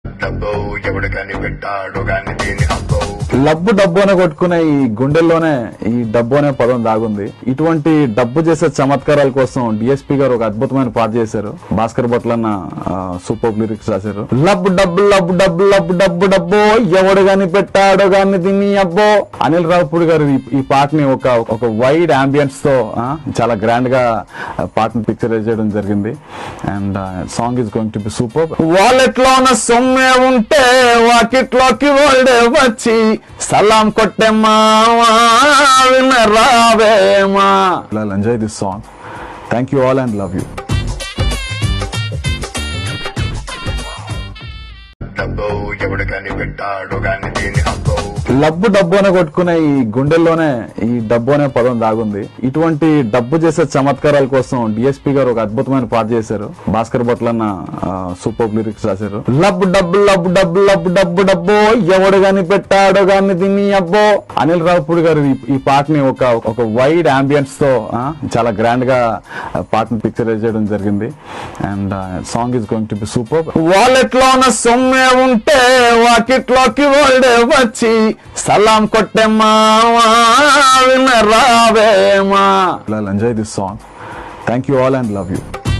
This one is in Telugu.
డబ్బు ఎవడు కాని పెట్టాడు గాని దీని అబ్బో లబ్బు డబ్బు అనే కొట్టుకునే ఈ గుండెల్లోనే ఈ డబ్బు అనే పదం దాగుంది. ఇటువంటి డబ్బు చేసే చమత్కారాల కోసం డిఎస్పీ గారు ఒక అద్భుతమైన పాట చేశారు. భాస్కర్ భట్లన్న సూపర్ లిరిక్స్ రాశారు. లబ్బు డబ్బు లబ్బు డబ్బు లబ్బు డబ్బు డబ్బు ఎవడు గాని పెట్టాడో గాని దీన్ని అబ్బో. అనిల్ రావుపూడి గారు ఈ పాటని ఒక వైడ్ అంబియన్స్ తో చాలా గ్రాండ్ గా పాటను పిక్చరైజ్ చేయడం జరిగింది. And song is going to be super. Wallet లో ఉన్న సొమ్మే ఉంటే వాకిట్లోకి వరల్డే వచ్చి సలాం కొట్టే మావా వినరావేమా. I'll enjoy this song. Thank you all and love you. డబ్బు ఎవడు కాని పెట్టాడు గాని దీని అబ్బో లబ్బు డబ్బు అనే కొట్టుకునే ఈ గుండెల్లోనే ఈ డబ్బు అనే పదం దాగుంది. ఇటువంటి డబ్బు చేసే చమత్కారాల కోసం డిఎస్పీ గారు ఒక అద్భుతమైన పాట చేశారు. భాస్కర్ భట్లన్న సూపర్ లిరిక్స్ రాశారు. లబ్బు డబ్బు లబ్బు డబ్బు లబ్బు డబ్బు డబ్బు ఎవడు గాని పెట్టాడో గాని దీన్ని అబ్బో. అనిల్ రావుపూడి గారు ఈ పాటని ఒక వైడ్ అంబియన్స్ తో చాలా గ్రాండ్ గా పాటను పిక్చరైజ్ చేయడం జరిగింది. And song is going to be super. Wallet లో ఉన్న సొమ్మే ఉంటే వాకిట్లోకి వరల్డే వచ్చి సలాం కొట్టే మావా వినరావేమా. I'll enjoy this song. Thank you all and love you.